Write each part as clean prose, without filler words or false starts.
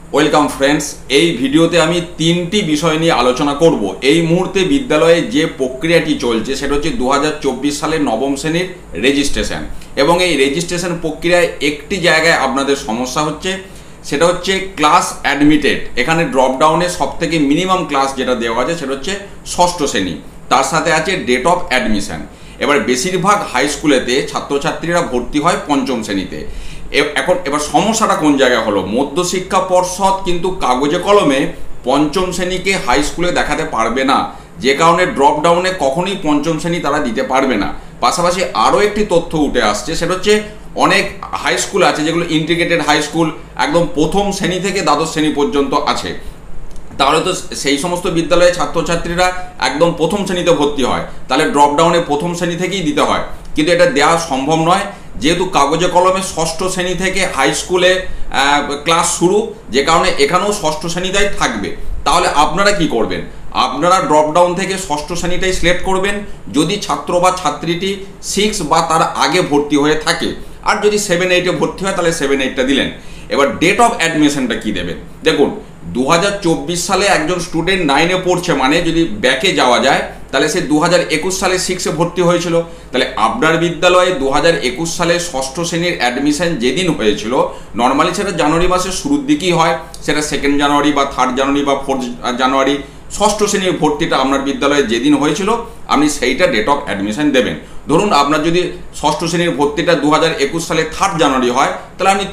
Welcome friends, এই ভিডিওতে আমি তিনটি বিষয় নিয়ে আলোচনা করব। এই মুহূর্তে বিদ্যালয়ে যে প্রক্রিয়াটি চলছে সেটা হচ্ছে 2024 সালের নবম শ্রেণীর রেজিস্ট্রেশন। এবং এই রেজিস্ট্রেশন প্রক্রিয়ায় একটি জায়গায় আপনাদের সমস্যা হচ্ছে, সেটা হচ্ছে ক্লাস অ্যাডমিটেড। এখানে ড্রপডাউনে সবথেকে মিনিমাম ক্লাস যেটা দেওয়া আছে সেটা হচ্ছে ষষ্ঠ শ্রেণী, তার সাথে আছে ডেট অফ অ্যাডমিশন। এবার বেশিরভাগ হাই স্কুলেতে ছাত্রছাত্রীরা ভর্তি হয় পঞ্চম শ্রেণীতে। এবার সমস্যাটা কোন জায়গায় হলো, মধ্যশিক্ষা পর্ষদ কিন্তু কাগজে কলমে পঞ্চম শ্রেণীকে হাই স্কুলে দেখাতে পারবে না, যে কারণে ড্রপডাউনে কখনোই পঞ্চম শ্রেণী তারা দিতে পারবে না। পাশাপাশি আরও একটি তথ্য উঠে আসছে, সেটা হচ্ছে অনেক হাই স্কুল আছে যেগুলো ইন্টিগ্রেটেড হাই স্কুল, একদম প্রথম শ্রেণী থেকে দ্বাদশ শ্রেণী পর্যন্ত আছে। তাহলে তো সেই সমস্ত বিদ্যালয়ে ছাত্রছাত্রীরা একদম প্রথম শ্রেণীতে ভর্তি হয়, তাহলে ড্রপডাউনে প্রথম শ্রেণী থেকেই দিতে হয়। কিন্তু এটা দেওয়া সম্ভব নয়, যেহেতু কাগজে কলমে ষষ্ঠ শ্রেণী থেকে হাই স্কুলে ক্লাস শুরু, যে কারণে এখানেও ষষ্ঠ শ্রেণীটাই থাকবে। তাহলে আপনারা কি করবেন? আপনারা ড্রপডাউন থেকে ষষ্ঠ শ্রেণীটাই সিলেক্ট করবেন যদি ছাত্র বা ছাত্রীটি 6 বা তার আগে ভর্তি হয়ে থাকে। আর যদি 7-8-এ ভর্তি হয় তাহলে 7-8টা দিলেন। এবার ডেট অফ অ্যাডমিশনটা কি দেবেন? দেখুন, 2024 সালে একজন স্টুডেন্ট 9-এ পড়ছে, মানে যদি ব্যাকে যাওয়া যায় তাহলে সে 2021 সালে 6-এ ভর্তি হয়েছিল। তাহলে আপনার বিদ্যালয়ে 2021 সালে ষষ্ঠ শ্রেণীর অ্যাডমিশন যেদিন হয়েছিল, নর্মালি সেটা জানুয়ারি মাসের শুরুর দিকেই হয়, সেটা 2 জানুয়ারি বা 3 জানুয়ারি বা 4 জানুয়ারি। ষষ্ঠ শ্রেণীর ভর্তিটা আপনার বিদ্যালয়ে যেদিন হয়েছিল আপনি সেইটা ডেট অফ অ্যাডমিশন দেবেন। ধরুন আপনার যদি ষষ্ঠ শ্রেণীর ভর্তিটা 2021 সালে 3 জানুয়ারি হয়, তাহলে আপনি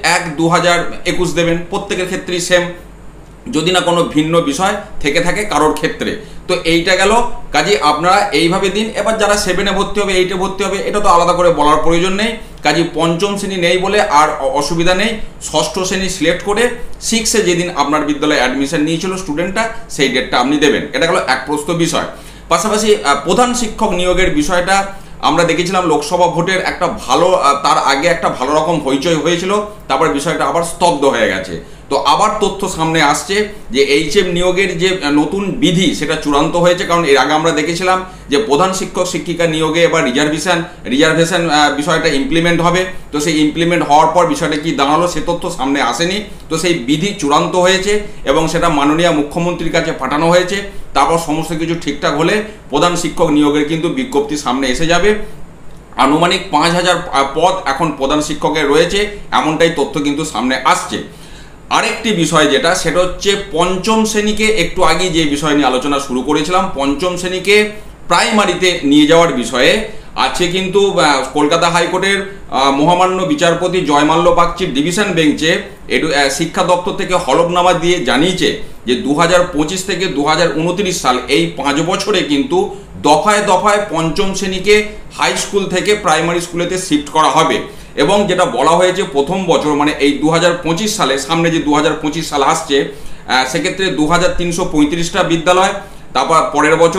3-1-2021 দেবেন। প্রত্যেকের ক্ষেত্রেই সেম, যদি না কোনো ভিন্ন বিষয় থেকে থাকে কারোর ক্ষেত্রে। তো এইটা গেল, কাজে আপনারা এইভাবে দিন। এবার যারা 7-এ ভর্তি হবে, 8-এ ভর্তি হবে, এটা তো আলাদা করে বলার প্রয়োজন নেই। কাজে পঞ্চম শ্রেণী নেই বলে আর অসুবিধা নেই। ষষ্ঠ শ্রেণী সিলেক্ট করে 6-এ যেদিন আপনার বিদ্যালয়ে অ্যাডমিশন নিয়েছিল স্টুডেন্টটা, সেই ডেটটা আপনি দেবেন। এটা গেল এক প্রস্ত বিষয়। পাশাপাশি প্রধান শিক্ষক নিয়োগের বিষয়টা আমরা দেখেছিলাম লোকসভা ভোটের একটা ভালো, তার আগে একটা ভালো রকম হইচই হয়েছিল, তারপর বিষয়টা আবার স্তব্ধ হয়ে গেছে। তো আবার তথ্য সামনে আসছে যে এইচএম নিয়োগের যে নতুন বিধি সেটা চূড়ান্ত হয়েছে। কারণ এর আগে আমরা দেখেছিলাম যে প্রধান শিক্ষক শিক্ষিকা নিয়োগে এবার রিজার্ভেশন বিষয়টা ইমপ্লিমেন্ট হবে। তো সেই ইমপ্লিমেন্ট হওয়ার পর বিষয়টা কি দাঁড়ালো সে তথ্য সামনে আসেনি। তো সেই বিধি চূড়ান্ত হয়েছে এবং সেটা মাননীয় মুখ্যমন্ত্রীর কাছে পাঠানো হয়েছে। তারপর সমস্ত কিছু ঠিকঠাক হলে প্রধান শিক্ষক নিয়োগের কিন্তু বিজ্ঞপ্তি সামনে এসে যাবে। আনুমানিক 5000 পদ এখন প্রধান শিক্ষকের রয়েছে, এমনটাই তথ্য কিন্তু সামনে আসছে। আরেকটি বিষয় যেটা, সেটা হচ্ছে পঞ্চম শ্রেণীকে, একটু আগে যে বিষয় নিয়ে আলোচনা শুরু করেছিলাম, পঞ্চম শ্রেণীকে প্রাইমারিতে নিয়ে যাওয়ার বিষয়ে আছে কিন্তু কলকাতা হাইকোর্টের মহামান্য বিচারপতি জয়মাল্য বাগচির ডিভিশন বেঞ্চে শিক্ষা দপ্তর থেকে হলফনামা দিয়ে জানিয়েছে যে 2025 থেকে 2029 সাল এই 5 বছরে কিন্তু দফায় দফায় পঞ্চম শ্রেণীকে হাই স্কুল থেকে প্রাইমারি স্কুলেতে শিফট করা হবে। এবং যেটা বলা হয়েছে প্রথম বছর, মানে এই 2025 সালে, সামনে যে 2025 সাল আসছে, সেক্ষেত্রে 2335টা বিদ্যালয়, তারপর পরের বছর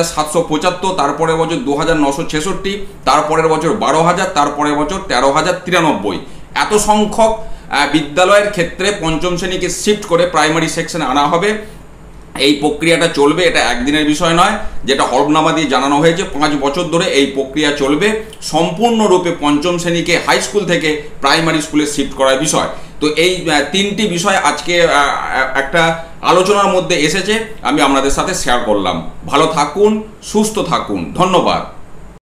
1775, তারপরের বছর 2966, তারপরের বছর 12000, তারপরের বছর 13093। এত সংখ্যক বিদ্যালয়ের ক্ষেত্রে পঞ্চম শ্রেণীকে শিফট করে প্রাইমারি সেকশনে আনা হবে। এই প্রক্রিয়াটা চলবে, এটা একদিনের বিষয় নয়, যেটা হলফনামা দিয়ে জানানো হয়েছে 5 বছর ধরে এই প্রক্রিয়া চলবে, সম্পূর্ণরূপে পঞ্চম শ্রেণীকে হাই স্কুল থেকে প্রাইমারি স্কুলে শিফট করার বিষয়। তো এই তিনটি বিষয় আজকে একটা আলোচনার মধ্যে এসেছে, আমি আপনাদের সাথে শেয়ার করলাম। ভালো থাকুন, সুস্থ থাকুন, ধন্যবাদ।